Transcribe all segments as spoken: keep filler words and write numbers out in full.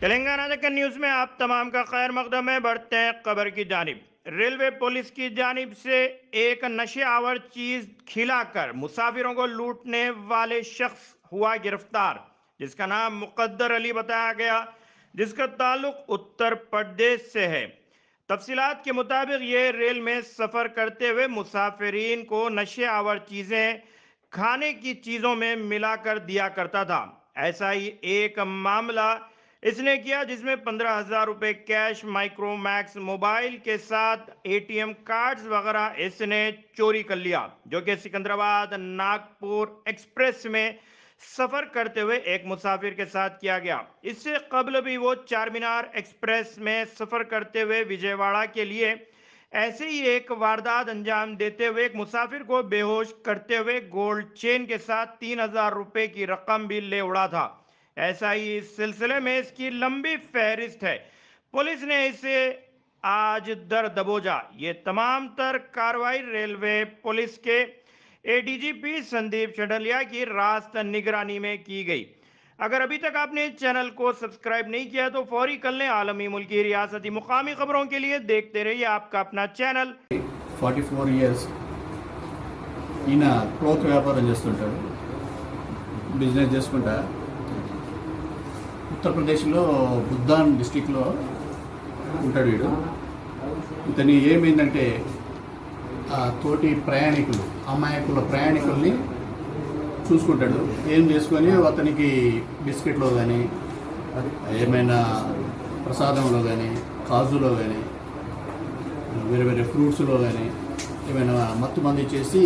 Telangana Deccan news में आप तमाम का खैर मकदम है। बढ़ते हैं खबर की जानिब। रेलवे पुलिस की जानिब से एक नशे आवर चीज खिलाकर मुसाफिरों को लूटने वाले शख्स हुआ गिरफ्तार, जिसका नाम मुकद्दर अली बताया गया, जिसका ताल्लुक उत्तर प्रदेश से है। तफसीलात के मुताबिक ये रेल में सफर करते हुए मुसाफिरीन को नशे आवर चीजें खाने की चीजों में मिलाकर दिया करता था। ऐसा ही एक मामला इसने किया जिसमें पंद्रह हजार रुपए कैश, माइक्रोमैक्स मोबाइल के साथ एटीएम कार्ड्स वगैरह इसने चोरी कर लिया, जो कि सिकंदराबाद नागपुर एक्सप्रेस में सफर करते हुए एक मुसाफिर के साथ किया गया। इससे कबल भी वो चार मीनार एक्सप्रेस में सफर करते हुए विजयवाड़ा के लिए ऐसे ही एक वारदात अंजाम देते हुए एक मुसाफिर को बेहोश करते हुए गोल्ड चेन के साथ तीन हजार रुपए की रकम भी ले उड़ा था। ऐसा ही इस सिलसिले में इसकी लंबी फहरिस्त है। पुलिस ने इसे आज दर दबोचा। ये तमाम तर कार्रवाई रेलवे पुलिस के एडीजीपी संदीप चंडलिया की रास्त निगरानी में की गई। अगर अभी तक आपने चैनल को सब्सक्राइब नहीं किया तो फौरी कर लें। आलमी, मुल्की, रियासती, मुकामी खबरों के लिए देखते रहिए आपका अपना चैनल। ఫార్టీ ఫోర్ ఇయర్స్ ఈయన క్లోత్ వ్యాపారం చేస్తుంటాడు, బిజినెస్ చేసుకుంటా ఉత్తరప్రదేశ్లో బుద్ధాన్ డిస్టిక్లో ఉంటాడు వీడు. ఇతని ఏమైందంటే ఆ తోటి ప్రయాణికులు, అమాయకుల ప్రయాణికుల్ని చూసుకుంటాడు. ఏం చేసుకొని అతనికి బిస్కెట్లో కానీ ఏమైనా ప్రసాదంలో కానీ కాజులో కానీ వేరే వేరే ఫ్రూట్స్లో కానీ ఏమైనా మత్తు మంది చేసి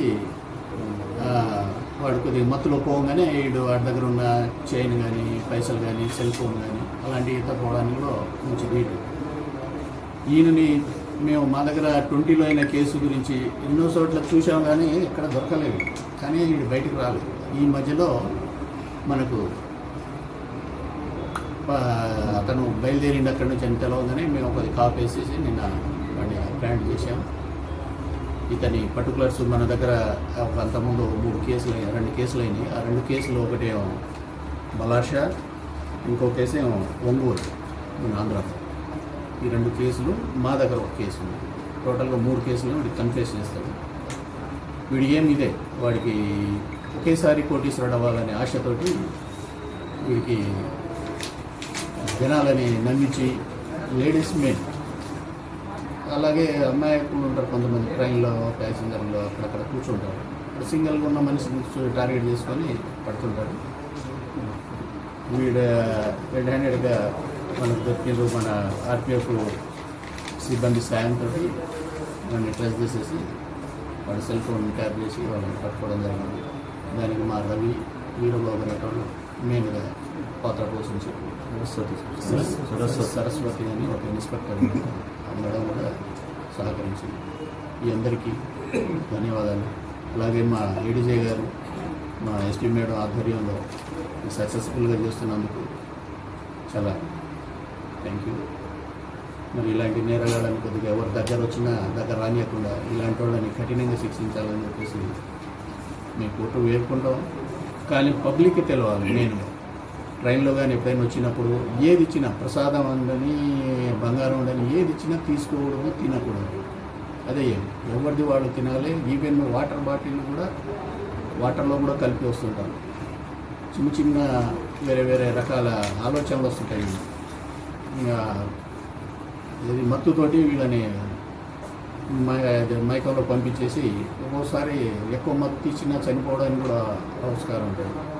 వాడు కొద్దిగా మత్తులో పోగానే వీడు వాడి దగ్గర ఉన్న చైన్ కానీ పైసలు కానీ సెల్ ఫోన్ కానీ అలాంటివి తప్పుకోవడానిలో మంచి వీడు. ఈయనని మేము మా దగ్గర ట్వంటీలో అయిన కేసు గురించి ఎన్నో చోట్ల చూసాం కానీ ఎక్కడ దొరకలేదు, కానీ వీడు బయటకు రాలేదు. ఈ మధ్యలో మనకు అతను బయలుదేరిండి అక్కడి నుంచి అని తెలవగానే మేము ఒక కాప్ వేసేసి నిన్న వాడిని అప్రాండ్ చేశాం. ఇతని పర్టికులర్స్ మన దగ్గర ఒక అంతకుముందు మూడు కేసులు అయినాయి, రెండు కేసులు అయినాయి. ఆ రెండు కేసులు ఒకటేమో బలాషా, ఇంకో కేసేమో ఒంగోలు మన ఆంధ్రాలో. ఈ రెండు కేసులు మా దగ్గర ఒక కేసు ఉంది. టోటల్గా మూడు కేసులు వీడికి కన్ఫెస్ చేస్తాడు. వీడి ఏం ఇదే వాడికి ఒకేసారి కోటీశ్వరుడు అవ్వాలనే ఆశతోటి వీడికి జనాలని నమ్మించి లేడీస్ మెయిన్, అలాగే అమ్మాయిలు ఉంటారు కొంతమంది ట్రైన్లో ప్యాసింజర్లో అక్కడక్కడ కూర్చుంటారు. సింగిల్గా ఉన్న మనిషిని టార్గెట్ చేసుకొని పడుతుంటారు. వీడు రెడ్ హ్యాండెడ్గా మనకు దొరికిన మన ఆర్పిఎఫ్ సిబ్బంది సాయంతో వాడిని ట్రెస్ చేసేసి వాడి సెల్ ఫోన్ ట్యాప్ చేసి వాళ్ళని పట్టుకోవడం జరిగింది. దానికి మా రవి వీరబాబు అనేటోళ్ళు మెయిన్గా పాత్ర పోషించి సరస్వతి సరస్వతి సరస్వతి అని ఒక ఇన్స్పెక్టర్ ఆ మేడం కూడా సహకరించింది. ఈ అందరికీ ధన్యవాదాలు. అలాగే మా ఏడీజే గారు, మా ఎస్పీ మేడం ఆధ్వర్యంలో సక్సెస్ఫుల్గా చేస్తున్నందుకు చాలా థ్యాంక్ యూ. మరి ఇలాంటి నేరగాళ్ళని కొద్దిగా ఎవరి దగ్గర వచ్చినా దగ్గర రానియకుండా ఇలాంటి వాళ్ళని కఠినంగా శిక్షించాలని చెప్పేసి మేము కోర్టు వేడుకుంటాం. కానీ పబ్లిక్కి తెలవాలి. నేను ట్రైన్లో కానీ ఎప్పుడైనా వచ్చినప్పుడు ఏది ఇచ్చినా ప్రసాదం ఉండని బంగారం ఉండని ఏది ఇచ్చినా తీసుకోకూడదు, తినకూడదు. అదే ఎవరిది వాళ్ళు తినాలి. ఈవెన్ వాటర్ బాటిల్ కూడా వాటర్లో కూడా కలిపి వస్తుంటారు. చిన్న చిన్న వేరే వేరే రకాల ఆలోచనలు వస్తుంటాయి. ఇంకా ఇది మత్తుతోటి వీళ్ళని మైకంలో పంపించేసి ఒక్కోసారి ఎక్కువ మత్తు ఇచ్చినా చనిపోవడానికి కూడా ఆవిష్కారం ఉంటుంది.